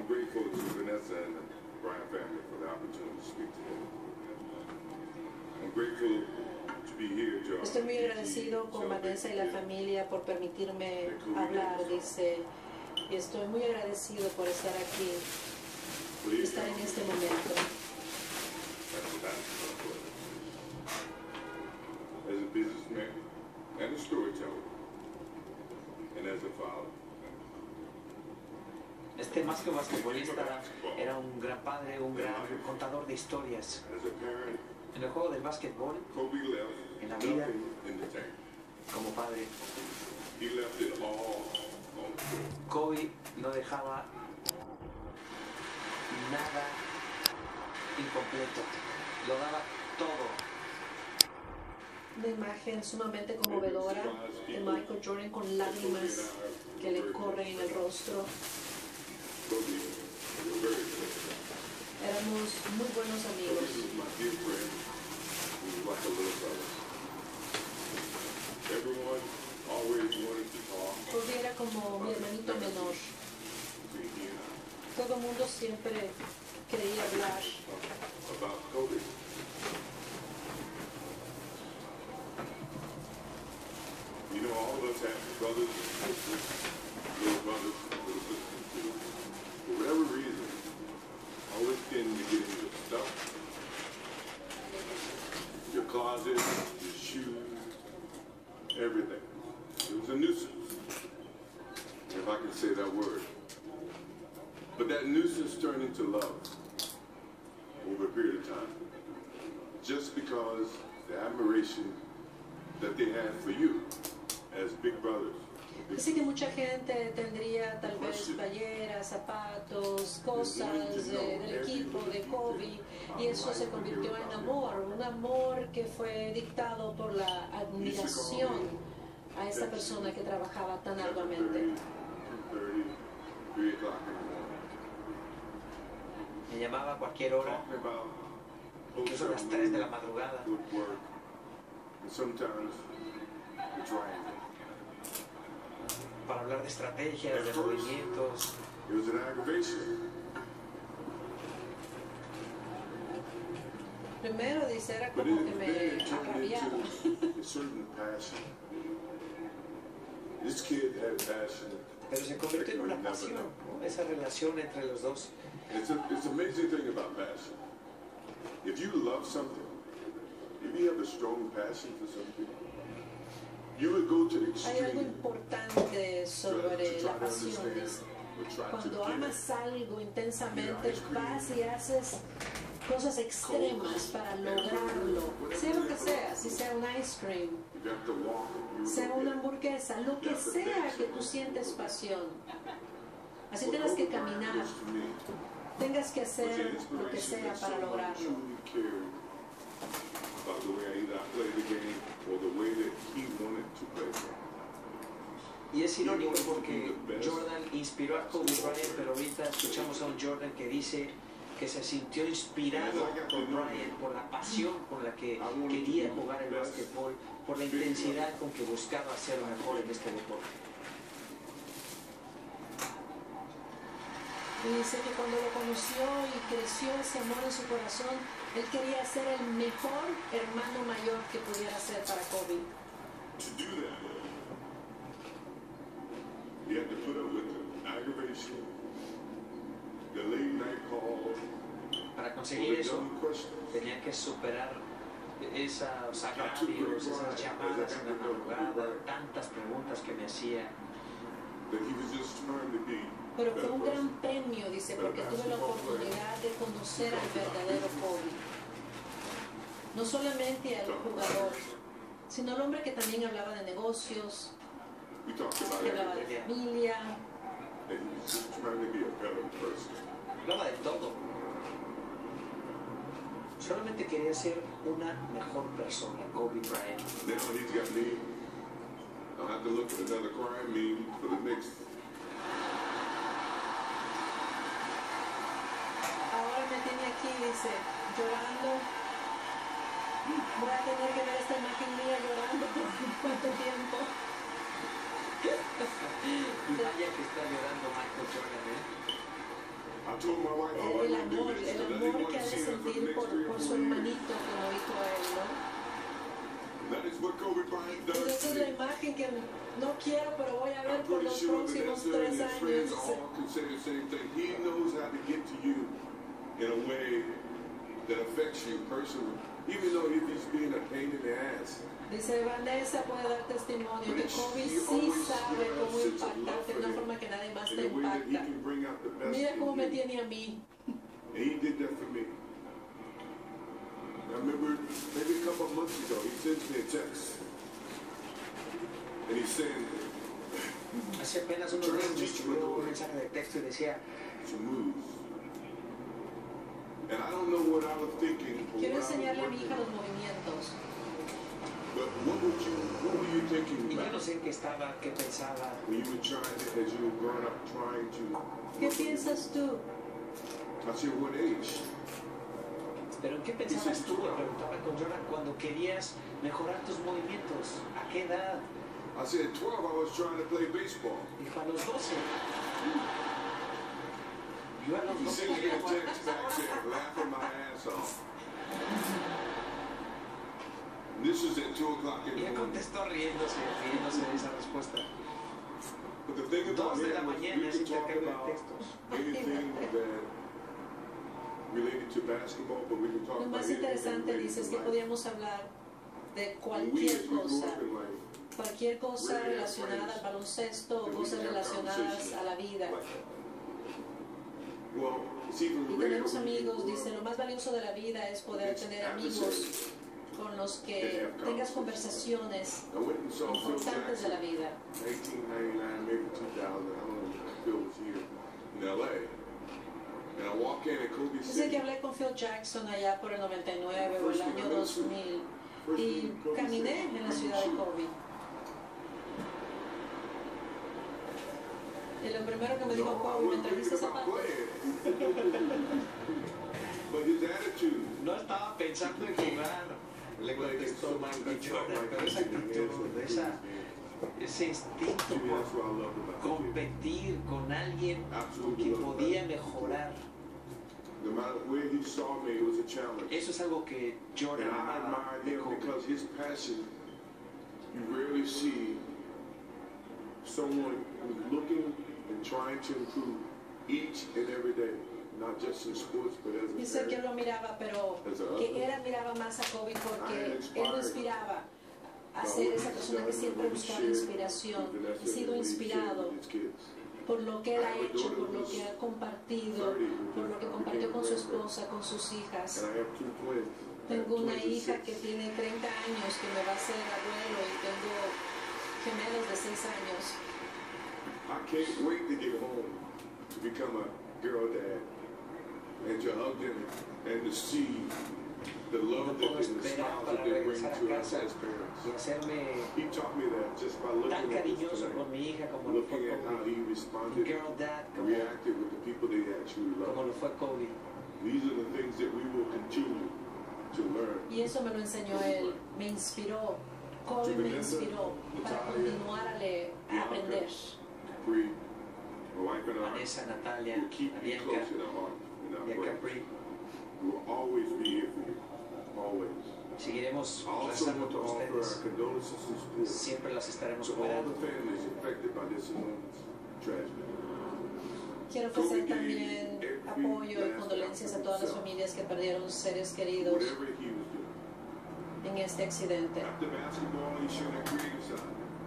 I'm grateful to Vanessa and the Bryant family for the opportunity to speak today. I'm grateful to be here, Joe. Estoy muy agradecido con Vanessa y la familia por permitirme hablar, dice, y estoy muy agradecido por estar aquí, estar en este momento. As a businessman and a storyteller, and as a father. Más que basquetbolista, era un gran padre, un gran contador de historias. En el juego del básquetbol, en la vida, como padre, Kobe no dejaba nada incompleto, lo daba todo. Una imagen sumamente conmovedora de Michael Jordan con lágrimas que le corren en el rostro. Éramos muy buenos amigos. Kobe era como mi hermanito menor. Todo el mundo siempre quería hablar. You know, all of us have brothers, sisters, little brothers, little sisters too. For whatever reason, always tend to get into your stuff, your closet, your shoes, everything. It was a nuisance, if I can say that word. But that nuisance turned into love over a period of time. Just because the admiration that they had for you. Dice que mucha gente tendría tal vez playeras, zapatos, cosas del equipo de Kobe, y eso se convirtió en amor, un amor que fue dictado por la admiración a esta persona que trabajaba tan arduamente. Me llamaba a cualquier hora, incluso a las 3 de la madrugada. Para hablar de estrategias, de movimientos. Primero dice, era como que me agraviaba. Pero se convirtió en una pasión, ¿no? Esa relación entre los dos. It's amazing thing about passion. If you love something, if you have a strong passion for something, hay algo importante sobre la pasión. Cuando amas algo intensamente, vas y haces cosas extremas para lograrlo. Sea lo que sea, si sea un ice cream, sea una hamburguesa, lo que sea que tú sientes pasión. Así tengas que caminar, tengas que hacer lo que sea para lograrlo. Y es irónico porque Jordan inspiró a Kobe Bryant, pero ahorita escuchamos a un Jordan que dice que se sintió inspirado por Bryant, por la pasión con la que quería jugar el básquetbol, por la intensidad con que buscaba ser mejor en este deporte. Y dice que cuando lo conoció y creció ese amor en su corazón, él quería ser el mejor hermano mayor que pudiera ser para Kobe. Para conseguir eso, tenía que superar esos agravios, esas llamadas en la madrugada, tantas preguntas que me hacía. Pero fue un gran premio, dice, porque tuve la oportunidad de conocer al verdadero Kobe. No solamente al jugador, sino al hombre que también hablaba de negocios, que hablaba de familia. Hablaba de todo. Solamente quería ser una mejor persona, Kobe Bryant. Ahora me tiene aquí, dice, llorando. Voy a tener que ver esta imagen mía llorando por cuánto tiempo. Vaya que está llorando Michael Jordan, ¿eh? el amor que ha de sentir por su hermanito, como dijo él, ¿no? Esa es la imagen que no quiero, pero voy a ver por los próximos 3 años. In a way that affects you personally, even though if he's being a pain in the ass. Dice Vanessa puede dar testimonio que Kobe sí sabe cómo impactarte de una forma que nadie más te impacta. Mira cómo me tiene a mí. And he did that for me. I remember maybe a couple of months ago, he sent me a text. And he said, hace apenas unos días me escribió un mensaje de texto y decía, and I don't know what I was thinking. Quiero enseñarle a mi hija los movimientos. But what were you thinking y yo about? No sé en qué estaba, qué pensaba. When you were trying to, as you were growing up, trying to. ¿Qué piensas tú? I said, what age? Pero ¿en qué pensabas tú? Le preguntaba con Jordan cuando querías mejorar tus movimientos. ¿A qué edad? I said, 12. I was trying to play baseball. Dijo a los 12. Yo a los He 12 sent me a text back there, laughing my ass off. This was at 2 o'clock in the Y él morning. contestó riéndose de esa respuesta. But the thing about 2 de la it was we mañana, ese could talk intercambio de about textos. anything that related to basketball, but we could talk Lo about más anything interesante, related dice, es to que life. podíamos hablar de And we, cualquier as we grew cosa. up in life, Cualquier cosa relacionada al baloncesto o cosas relacionadas a la vida. well, it's even Y rare tenemos when you amigos, grow dice, up. lo más valioso de la vida es poder tener amigos con los que tengas conversaciones I went and saw Phil importantes de la Jackson, vida. 1999, maybe 2000. I don't know if Phil was here in L.A. And I walk in and Kobe Dice City. que hablé con Phil Jackson allá por el 99 o el año 2000 y caminé en la ciudad de Kobe. Y lo primero que me dijo, Kobe, ¿me entrevistas zapatos? But his attitude, No estaba pensando en jugar, le contestó Michael Jordan, pero esa actitud, ese instinto to me, por that's what I loved about him. competir con alguien con quien podía mejorar. No matter where he saw me, it was a challenge. Eso es algo que Jordan And I amaba admired de him Kobe. because his passion, you rarely see someone who's looking and trying to improve each and every day, not just in sports, but as a Dice que parent. lo miraba, pero que él admiraba más a Kobe porque él lo inspiraba a ser esa persona que siempre buscaba inspiración. He sido inspirado por lo que él ha hecho, por lo que ha compartido, por lo que compartió con su esposa, con sus hijas. And I have 2 twins. Tengo una Twins hija of que 6. tiene 30 años, que me va a ser abuelo, y tengo gemelos de 6 años. I can't wait to get home to become a girl dad and to hug them and to see the No love puedo that and the esperar smiles para that they bring regresar a to us casa as parents. y hacerme He taught me that just by tan looking at this cariñoso tonight, con mi hija como lo fue looking at how Kobe. he responded, Girl dad, reacted with the people that he actually como loved. lo fue Kobe. These are the things that we will continue to learn. Y eso me lo enseñó él, me inspiró. Kobe me inspiró para continuar a aprender. Capri, my wife and I Vanessa, Natalia, will keep you Bianca close in our heart and our y a prayers. Capri. We will always be here for you. Always. Seguiremos I also rezando want to por offer our ustedes. condolences and support Siempre las estaremos to all cuidando. the families affected by this enormous tragedy. Quiero ofrecer también apoyo y condolencias a todas las familias que perdieron seres queridos Whatever he was doing. en este accidente. After basketball, he showed that creative side.